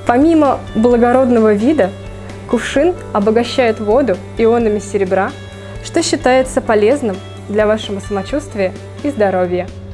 Помимо благородного вида, кувшин обогащает воду ионами серебра, что считается полезным для вашего самочувствия и здоровья.